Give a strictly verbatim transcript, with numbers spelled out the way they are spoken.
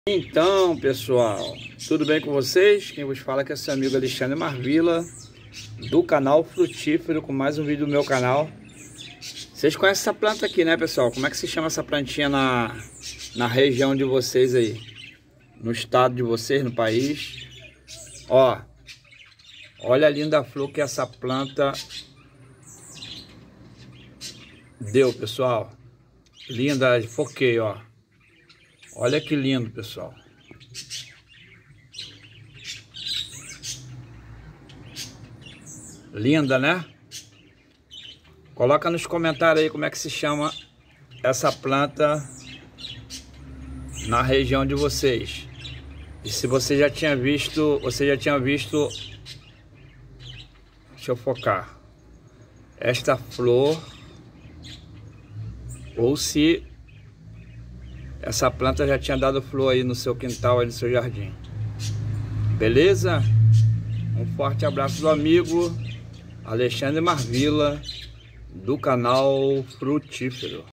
Então, pessoal, tudo bem com vocês? Quem vos fala é seu amigo Alexandre Marvila, do canal Frutífero, com mais um vídeo do meu canal. Vocês conhecem essa planta aqui, né, pessoal? Como é que se chama essa plantinha na, na região de vocês aí? No estado de vocês, no país? Ó, olha a linda flor que essa planta deu, pessoal. Linda, foquei, ó. Olha que lindo, pessoal. Linda, né? Coloca nos comentários aí como é que se chama essa planta na região de vocês. E se você já tinha visto, você já tinha visto, deixa eu focar, esta flor, ou se essa planta já tinha dado flor aí no seu quintal, aí no seu jardim. Beleza? Um forte abraço do amigo Alexandre Marvila, do canal Frutífero.